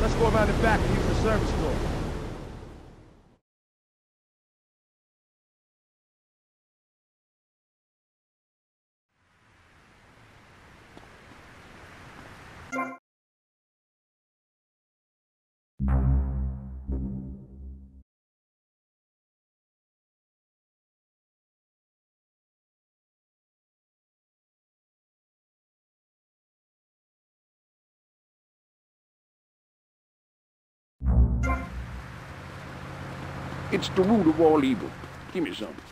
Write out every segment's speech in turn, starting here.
Let's go around the back and use the service door. It's the root of all evil. Give me some.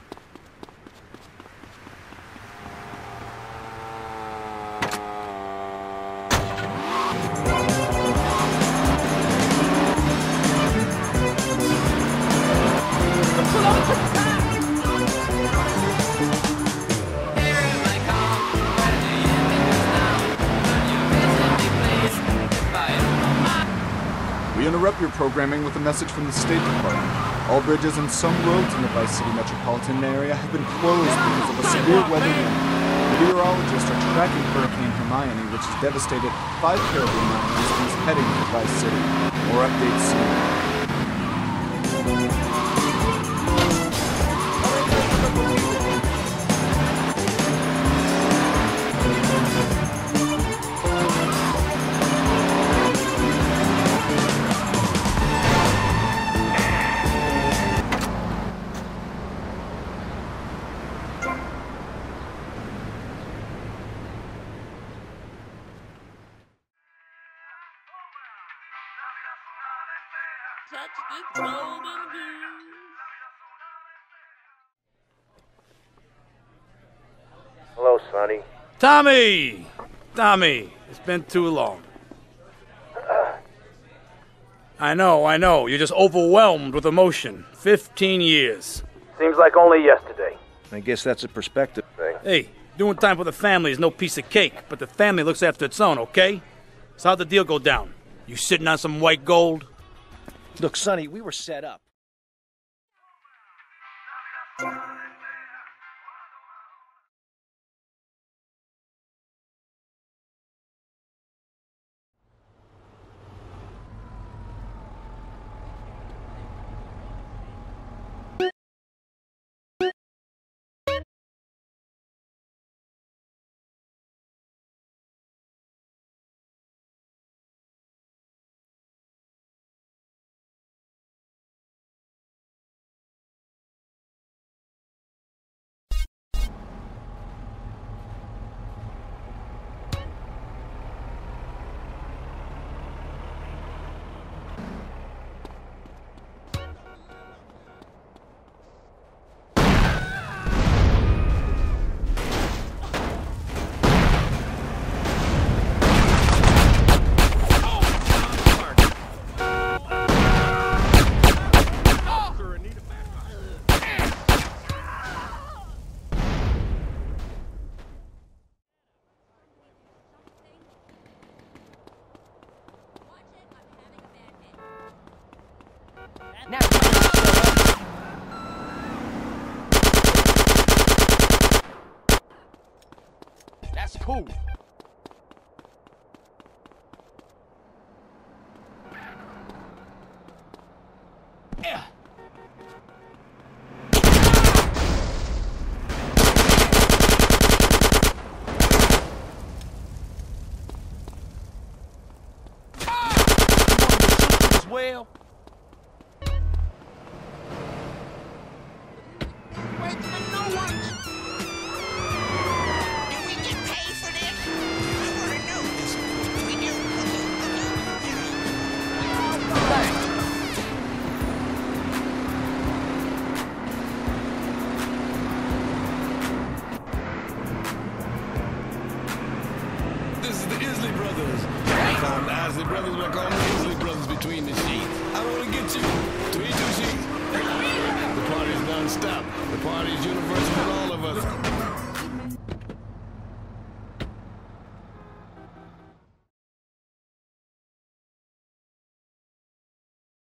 We interrupt your programming with a message from the State Department. All bridges and some roads in the Vice City metropolitan area have been closed because of a severe weather event. Meteorologists are tracking Hurricane Hermione, which has devastated 5 Caribbean islands and is heading to Vice City. More updates soon. Hello, Sonny. Tommy! Tommy, it's been too long. I know. You're just overwhelmed with emotion. 15 years. Seems like only yesterday. I guess that's a perspective thing. Hey, doing time for the family is no piece of cake, but the family looks after its own, okay? So how'd the deal go down? You sitting on some white gold? Look, Sonny, we were set up. Now, That's cool. yeah.